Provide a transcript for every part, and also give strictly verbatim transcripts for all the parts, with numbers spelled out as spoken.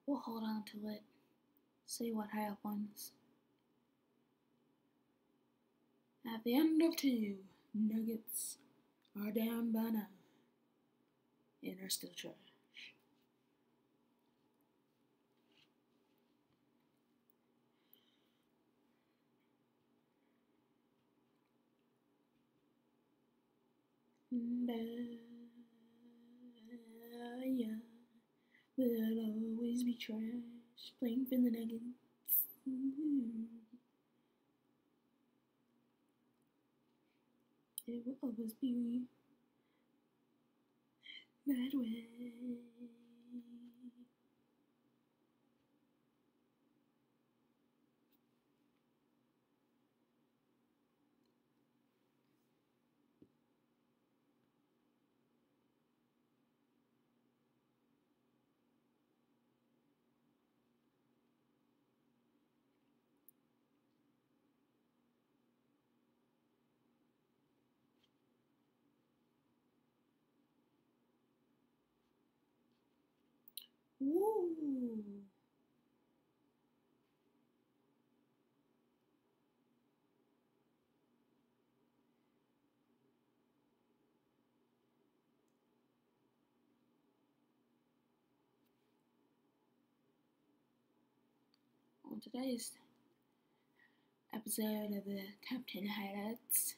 We'll hold on to it, see what happens. At the end of two, Nuggets are down by nine and are still trash. And I, yeah, will always be trash playing for the Nuggets. Ooh. It will always be that way. Woo! On today's episode of the Top ten Highlights,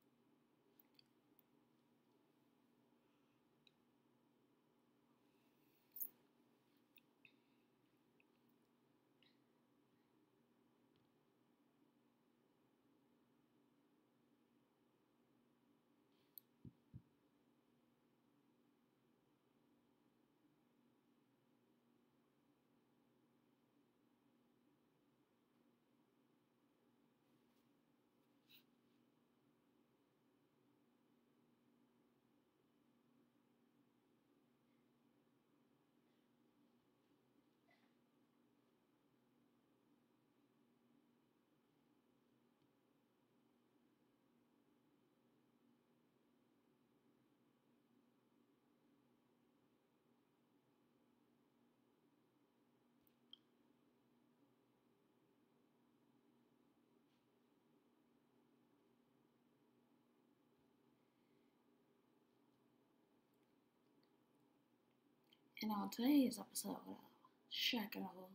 and on today's episode of Shack and Hole,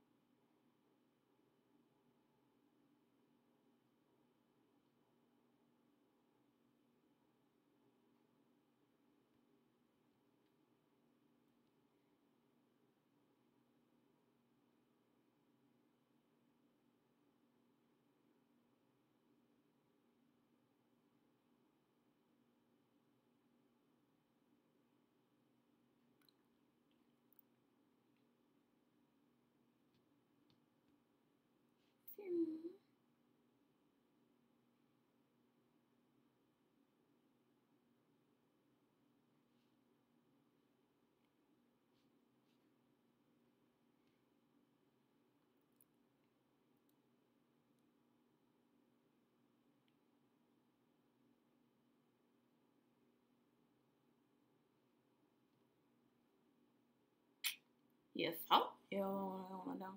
you thought you were on a dunk.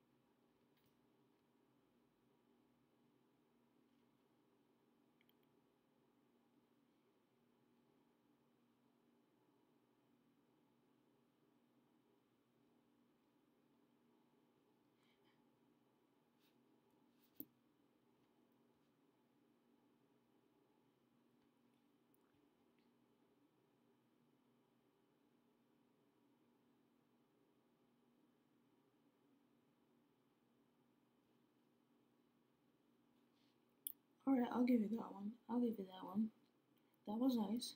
Alright, I'll give you that one. I'll give you that one. That was nice.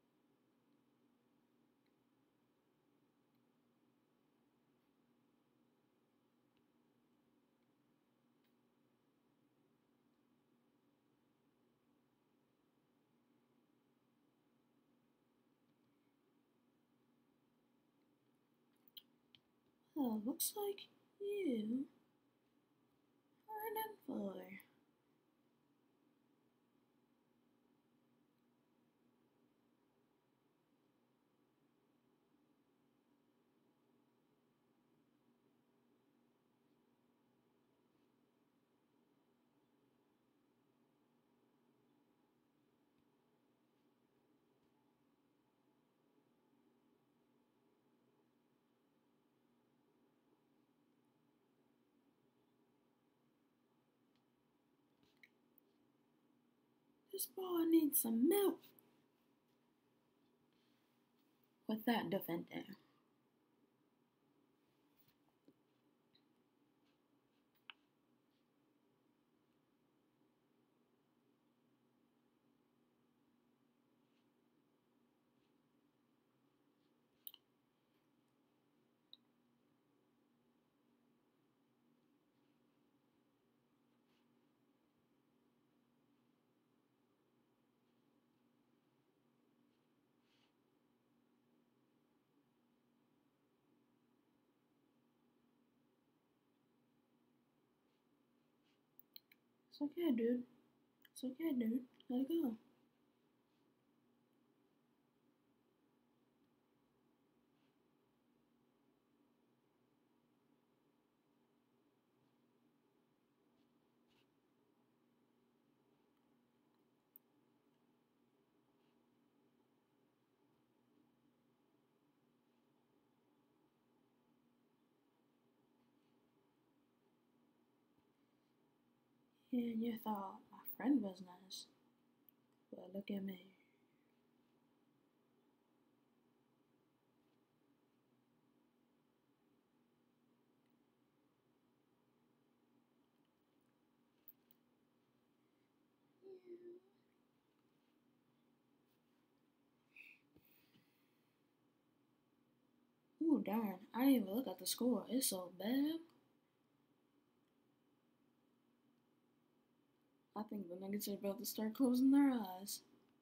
Well, looks like you are done for. This boy needs some milk. With that defending. It's okay, dude. It's okay, dude. Let it go. And you thought my friend was nice. But look at me. Ooh, darn. I didn't even look at the score. It's so bad. I think the Nuggets are about to start closing their eyes.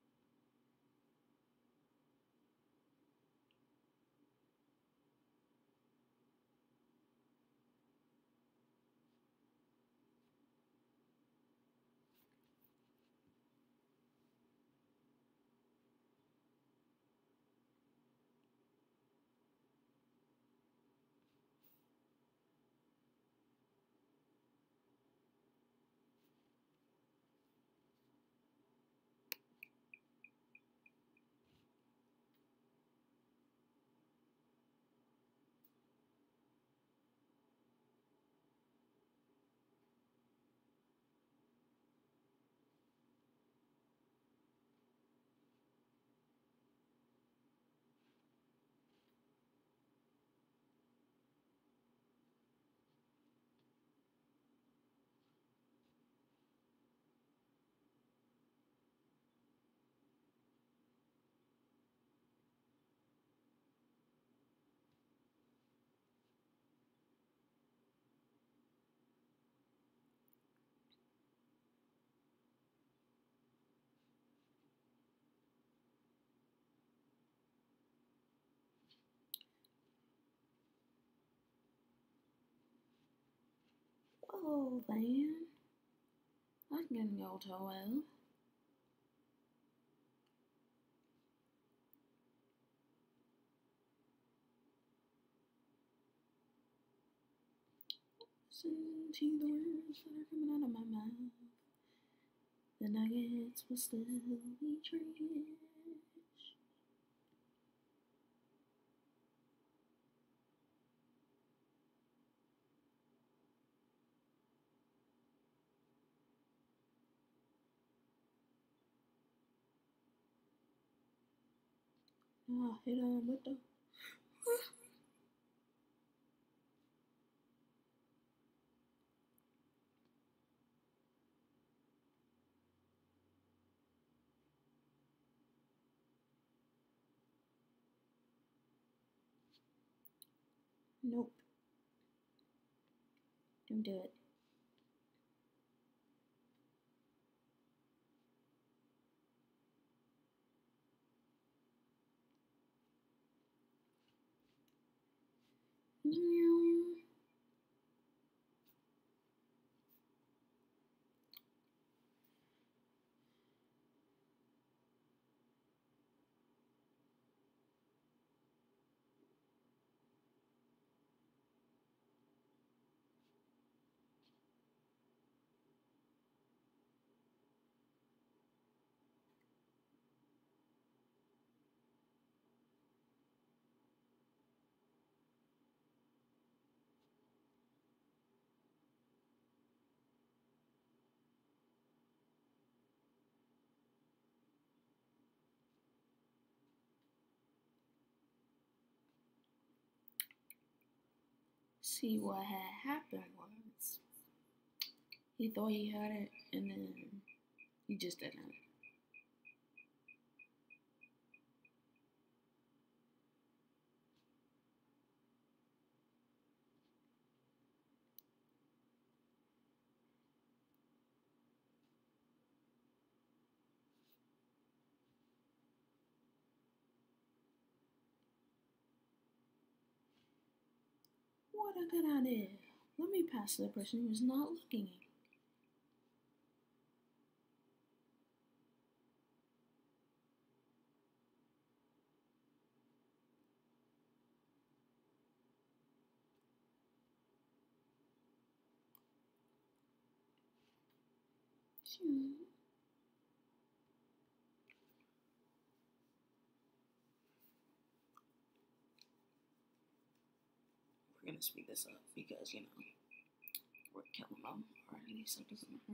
Oh, man. That's getting all too well. Listen to the words that are coming out of my mouth. The Nuggets will still be trash. Oh, hit on with the. Nope. Don't do it. See, what had happened was he thought he had it, and then he just didn't. What a good idea. Let me pass to the person who's not looking at me. We're gonna speed this up because, you know, we're killing them already, so it doesn't matter.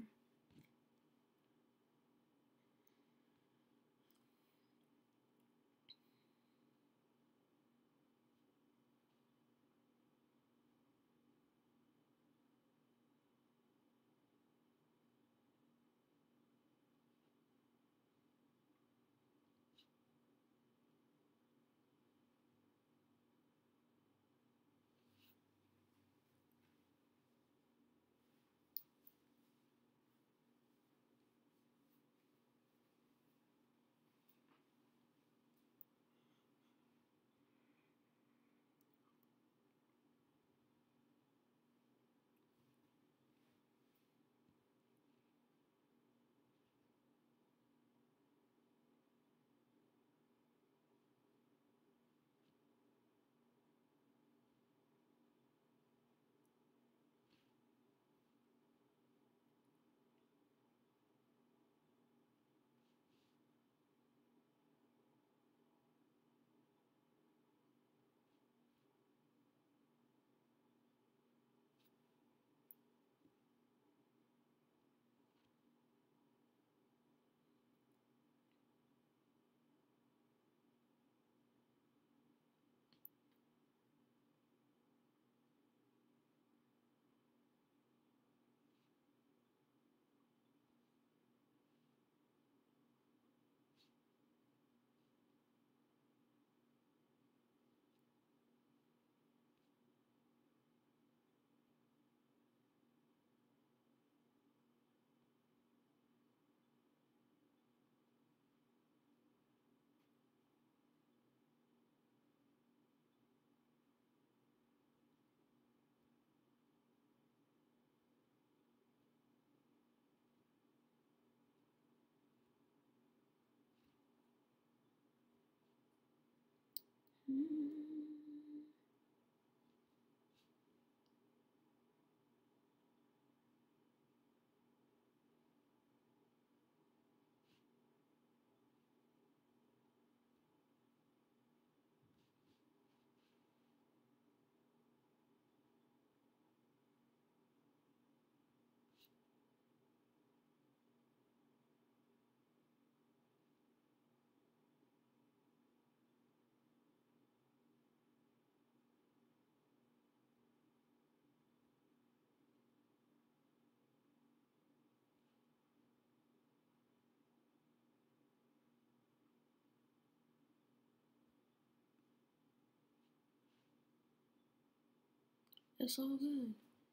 It's all good.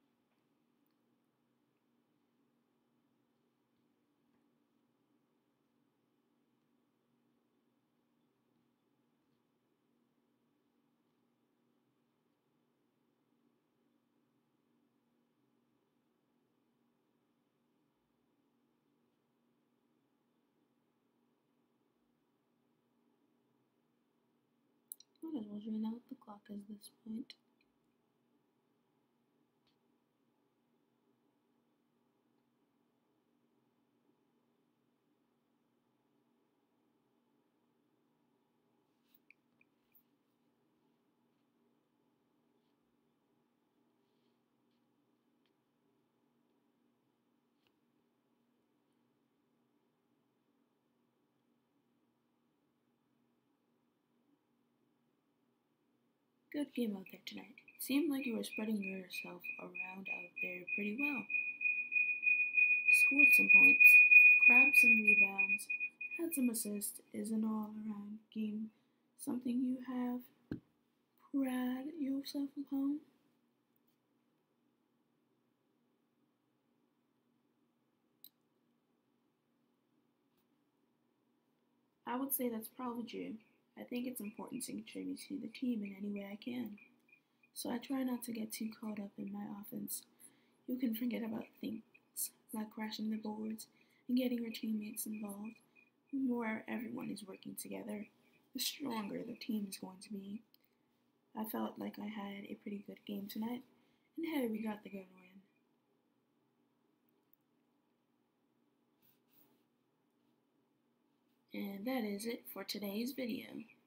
Might as well drain out the clock at this point. Good game out there tonight. seemed like you were spreading yourself around out there pretty well. Scored some points, grabbed some rebounds, had some assists. Is an all-around game something you have pride yourself upon? I would say that's probably true. I think it's important to contribute to the team in any way I can. So I try not to get too caught up in my offense. You can forget about things like crashing the boards and getting your teammates involved. The more everyone is working together, the stronger the team is going to be. I felt like I had a pretty good game tonight, and hey, we got the good win. And that is it for today's video.